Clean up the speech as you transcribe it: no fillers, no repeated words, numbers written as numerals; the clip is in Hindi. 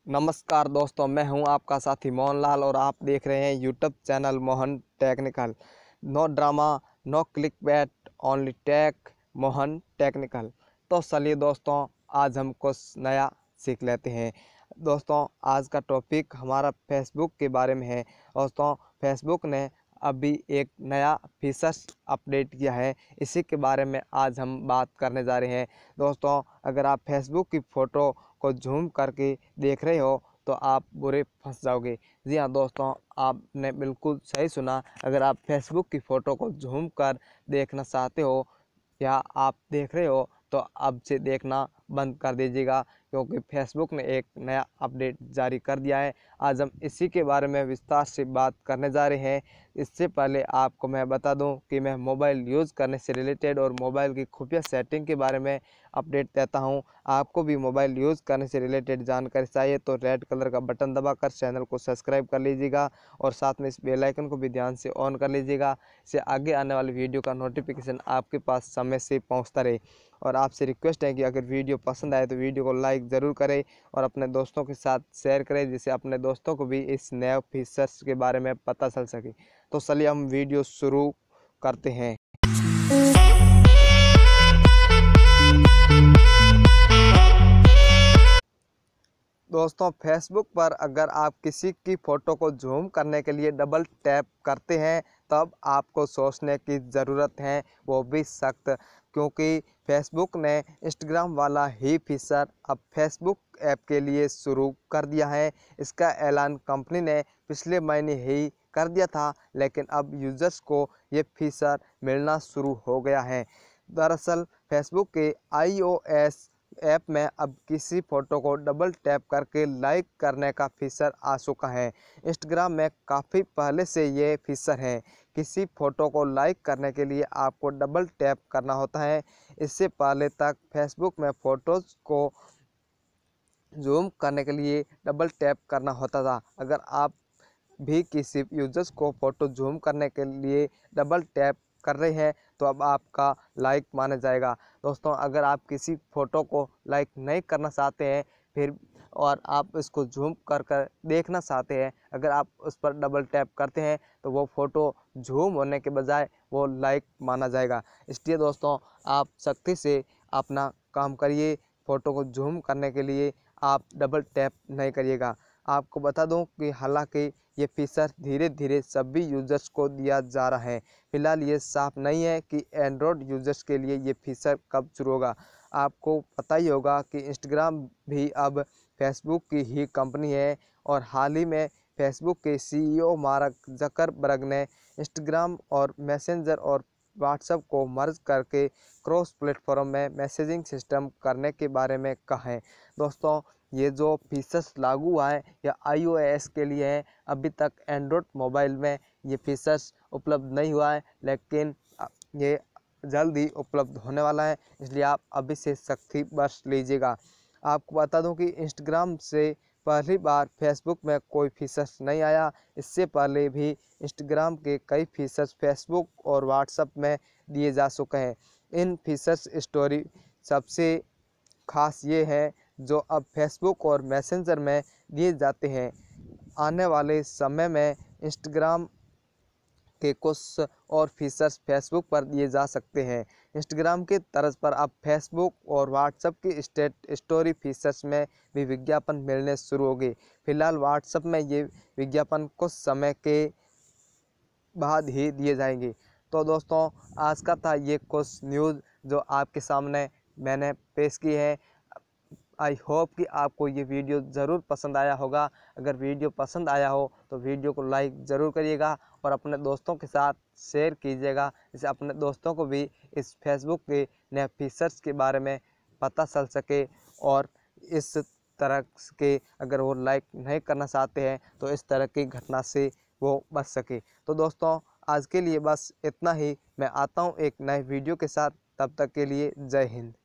नमस्कार दोस्तों, मैं हूं आपका साथी मोहनलाल और आप देख रहे हैं YouTube channel Mohan technical. No drama, no click bait, only tech Mohan technical. तो चलिए दोस्तों, आज हम कुछ नया सीख लेते हैं। दोस्तों, आज का टॉपिक हमारा फेसबुक के बारे में है। दोस्तों, फेसबुक ने अभी एक नया फीचर्स अपडेट किया है, इसी के बारे में आज हम बात करने जा रहे हैं। दोस्तों, अगर आप फेसबुक की फ़ोटो को झूम करके देख रहे हो तो आप बुरे फंस जाओगे। जी हाँ दोस्तों, आपने बिल्कुल सही सुना। अगर आप फेसबुक की फ़ोटो को झूम कर देखना चाहते हो या आप देख रहे हो तो अब से देखना बंद कर दीजिएगा, क्योंकि फेसबुक ने एक नया अपडेट जारी कर दिया है। आज हम इसी के बारे में विस्तार से बात करने जा रहे हैं। इससे पहले आपको मैं बता दूं कि मैं मोबाइल यूज़ करने से रिलेटेड और मोबाइल की खुफिया सेटिंग के बारे में अपडेट देता हूं। आपको भी मोबाइल यूज़ करने से रिलेटेड जानकारी चाहिए तो रेड कलर का बटन दबाकर चैनल को सब्सक्राइब कर लीजिएगा और साथ में इस बेल आइकन को भी ध्यान से ऑन कर लीजिएगा। इससे आगे आने वाली वीडियो का नोटिफिकेशन आपके पास समय से पहुंचता रहे। और आपसे रिक्वेस्ट है कि अगर वीडियो पसंद आए तो वीडियो को लाइक ज़रूर करें और अपने दोस्तों के साथ शेयर करें, जिससे अपने दोस्तों को भी इस नए फीचर्स के बारे में पता चल सके। तो चलिए हम वीडियो शुरू करते हैं। दोस्तों, फेसबुक पर अगर आप किसी की फ़ोटो को जूम करने के लिए डबल टैप करते हैं तब आपको सोचने की ज़रूरत है, वो भी सख्त, क्योंकि फेसबुक ने इंस्टाग्राम वाला ही फीचर अब फेसबुक ऐप के लिए शुरू कर दिया है। इसका ऐलान कंपनी ने पिछले महीने ही कर दिया था, लेकिन अब यूज़र्स को ये फीचर मिलना शुरू हो गया है। दरअसल फेसबुक के iOS ऐप में अब किसी फ़ोटो को डबल टैप करके लाइक करने का फीचर आ चुका है। इंस्टाग्राम में काफ़ी पहले से ये फीचर है। किसी फ़ोटो को लाइक करने के लिए आपको डबल टैप करना होता है। इससे पहले तक फेसबुक में फ़ोटोज़ को जूम करने के लिए डबल टैप करना होता था। अगर आप भी किसी यूजर्स को फ़ोटो जूम करने के लिए डबल टैप कर रहे हैं तो अब आपका लाइक माना जाएगा। दोस्तों, अगर आप किसी फ़ोटो को लाइक नहीं करना चाहते हैं फिर और आप इसको जूम कर कर देखना चाहते हैं, अगर आप उस पर डबल टैप करते हैं तो वो फ़ोटो जूम होने के बजाय वो लाइक माना जाएगा। इसलिए दोस्तों, आप सख्ती से अपना काम करिए। फ़ोटो को जूम करने के लिए आप डबल टैप नहीं करिएगा। आपको बता दूं कि हालांकि ये फीचर धीरे धीरे सभी यूज़र्स को दिया जा रहा है। फिलहाल ये साफ नहीं है कि एंड्रॉयड यूज़र्स के लिए ये फीचर कब शुरू होगा। आपको पता ही होगा कि इंस्टाग्राम भी अब फेसबुक की ही कंपनी है और हाल ही में फेसबुक के CEO मार्क जकरबर्ग ने इंस्टाग्राम और मैसेंजर और व्हाट्सएप को मर्ज करके क्रॉस प्लेटफॉर्म में मैसेजिंग सिस्टम करने के बारे में कहा है। दोस्तों, ये जो फीचर्स लागू हुआ है या iOS के लिए है, अभी तक एंड्रॉयड मोबाइल में ये फीचर्स उपलब्ध नहीं हुआ है, लेकिन ये जल्द ही उपलब्ध होने वाला है। इसलिए आप अभी से सख्ती बरत लीजिएगा। आपको बता दूं कि इंस्टाग्राम से पहली बार फेसबुक में कोई फीचर्स नहीं आया। इससे पहले भी इंस्टाग्राम के कई फीचर्स फेसबुक और व्हाट्सएप में दिए जा चुके हैं। इन फीचर्स स्टोरी सबसे खास ये है जो अब फेसबुक और मैसेंजर में दिए जाते हैं। आने वाले समय में इंस्टाग्राम के कुछ और फीचर्स फेसबुक पर दिए जा सकते हैं। इंस्टाग्राम के तर्ज पर अब फेसबुक और व्हाट्सएप की स्टोरी फीचर्स में भी विज्ञापन मिलने शुरू हो गए। फिलहाल व्हाट्सएप में ये विज्ञापन कुछ समय के बाद ही दिए जाएंगे। तो दोस्तों, आज का था ये कुछ न्यूज़ जो आपके सामने मैंने पेश की है। आई होप कि आपको ये वीडियो ज़रूर पसंद आया होगा। अगर वीडियो पसंद आया हो तो वीडियो को लाइक ज़रूर करिएगा और अपने दोस्तों के साथ शेयर कीजिएगा, जिससे अपने दोस्तों को भी इस फेसबुक के नए फीचर्स के बारे में पता चल सके और इस तरह के अगर वो लाइक नहीं करना चाहते हैं तो इस तरह की घटना से वो बच सके। तो दोस्तों, आज के लिए बस इतना ही। मैं आता हूँ एक नए वीडियो के साथ, तब तक के लिए जय हिंद।